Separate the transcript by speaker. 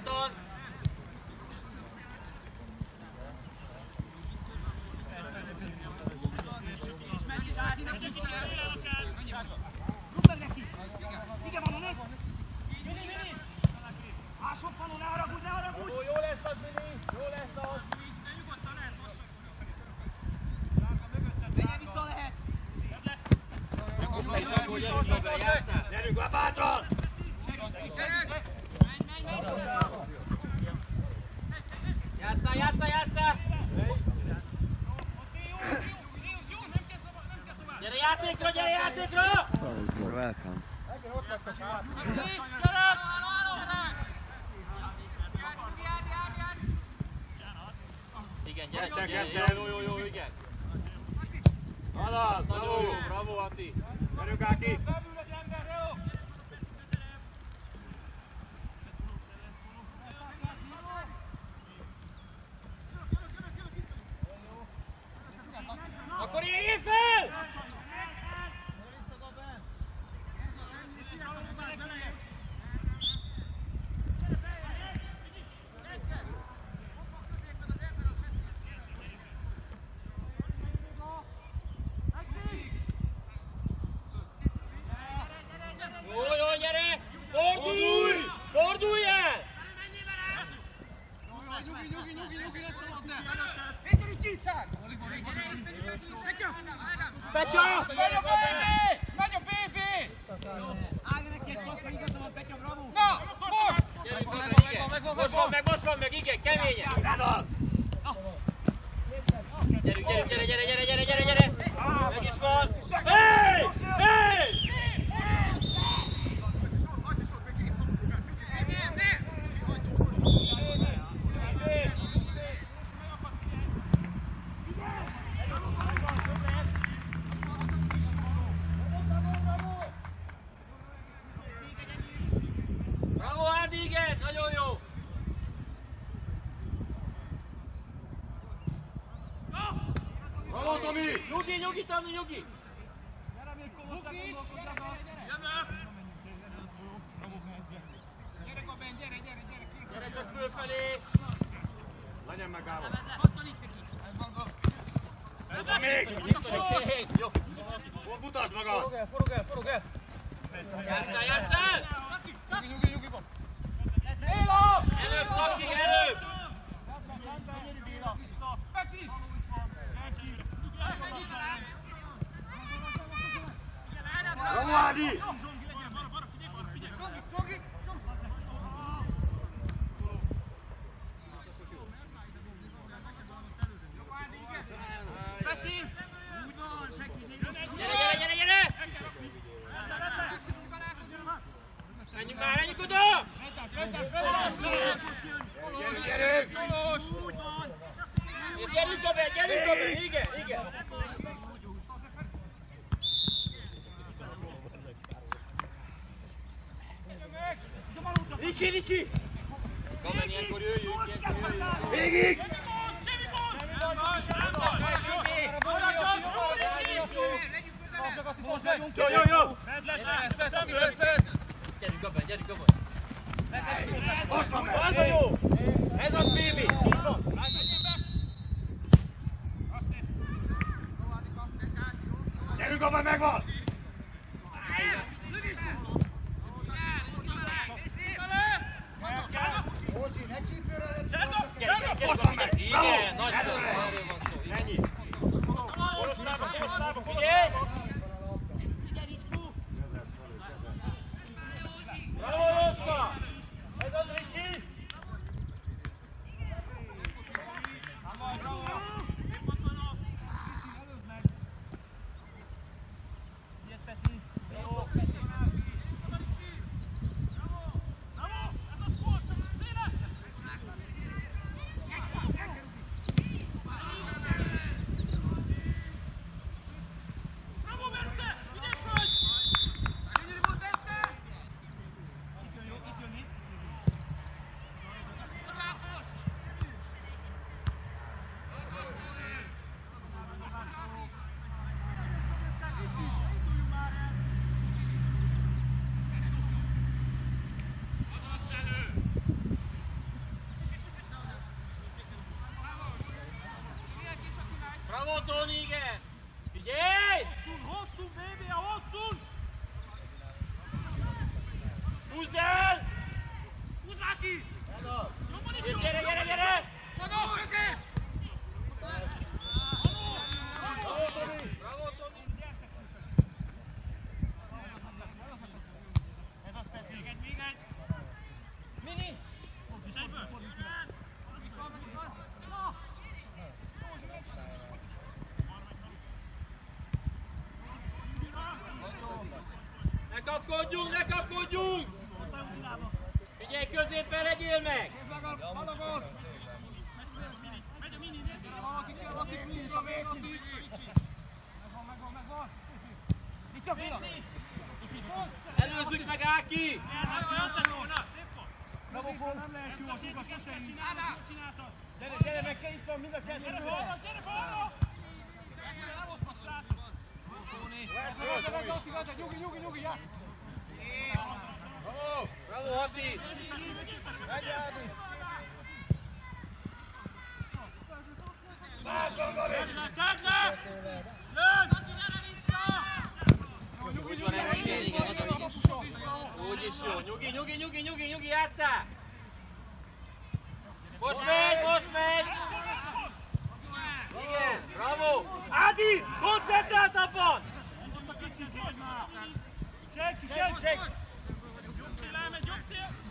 Speaker 1: Anton!
Speaker 2: Rúgd meg neki! Igen, van, nézd! Mini! Mások van, ne haragudj, ne haragudj!
Speaker 1: Jó lesz az, Mini! Jó lesz az!
Speaker 2: De nyugodtan lehet, menjen vissza lehet!
Speaker 1: Gyerünk be bátran! Játsszál! Gyere játékra!
Speaker 3: Salzburg, welcome.
Speaker 1: Igen, gyere csak, jó, igen. Haladsz, nagyon jó, bravo Ati. Gyerünk Áki. Akkor érjél fel! Jó, gyere! Fordulj el!
Speaker 2: Nyugi, lesz a labda! Péteri csítsák!
Speaker 1: Petya!
Speaker 2: Megy a PP! Állj neki egy paszt, hogy igaza van, Petya, bravo!
Speaker 1: Na, most! Most van meg, igen, keményen! Gyere! Meg is van! Hey! Bravo, Ádi, igen! Nagyon jó! Bravo, Tomi! Nyugi, Tomi!
Speaker 2: Gyere még Komos, ne gondolkodjanak! Gyere, Gaben, gyere!
Speaker 1: Gyere csak fölfelé! Legyen megállva! Ez van még! Jó! Mutasd magad!
Speaker 2: Forog el!
Speaker 1: Játsszál!
Speaker 2: Nyugi van!
Speaker 1: Előbb, Taki, előbb! Bravo, Ádi! Gyere! Menjünk oda! Gyerünk, Gaben, igen! Ricsi! Gaben, ilyenkor jöjjünk! Végig! Jó! Gyerünk, Gaben! Ott van, ez a jó! Ez a Bibi! Gyerünk, Gaben, megvan! Ott van meg! Igen, nagyszerű! Erről van szó. Ennyi! Koros lábak, figyelj! Bravo, Jóska! Ez az Ricsi! Bravo, Toni, igen! Figyelj!
Speaker 2: Hosszú, baby, a hosszú!
Speaker 1: Húzd el!
Speaker 2: Húzd már ki! Jobban is jó!
Speaker 1: Gyere, gyere, gyere!
Speaker 2: Bravo, közé!
Speaker 1: Bravo, Toni! Bravo, Toni!
Speaker 2: Ez az pedig. Még egy! Mini! És egyből!
Speaker 1: Ne kapkodjunk, ne kapkodjunk! Figyelj, középen legyél meg!
Speaker 2: Nézd meg a halagot! Megy a mini, nézd meg! Valaki pluszra vécsi! Megvan! Itt csak Mila!
Speaker 1: Előzzük meg, Áki!
Speaker 2: Bravo, nem lehet jó, a suga sose így! Gyere, meg itt van mind a kettő! Gyere balra! Nyugi, já!
Speaker 1: Bravo, Hati!
Speaker 2: Megy, Ádi! Tedd le! Lőd!
Speaker 1: Úgy van, igen. Úgy is jó. Nyugi, játsszál! Most megy! Igen, bravo! Ádi, koncentráltabban!
Speaker 2: Segj! Jobb szél elmegy, jobb szél!